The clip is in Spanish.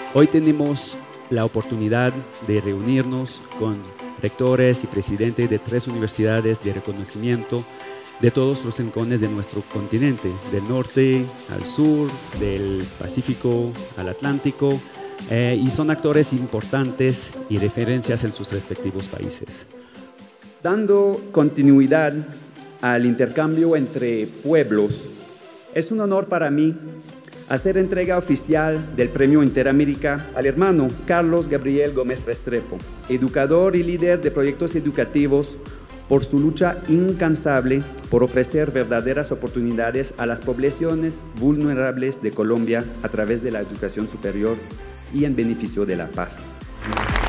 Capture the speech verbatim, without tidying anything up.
Hoy tenemos la oportunidad de reunirnos con rectores y presidentes de tres universidades de reconocimiento de todos los rincones de nuestro continente, del norte al sur, del Pacífico al Atlántico, eh, y son actores importantes y referencias en sus respectivos países. Dando continuidad al intercambio entre pueblos, es un honor para mí hacer entrega oficial del Premio Interamérica al hermano Carlos Gabriel Gómez Restrepo, educador y líder de proyectos educativos, por su lucha incansable por ofrecer verdaderas oportunidades a las poblaciones vulnerables de Colombia a través de la educación superior y en beneficio de la paz.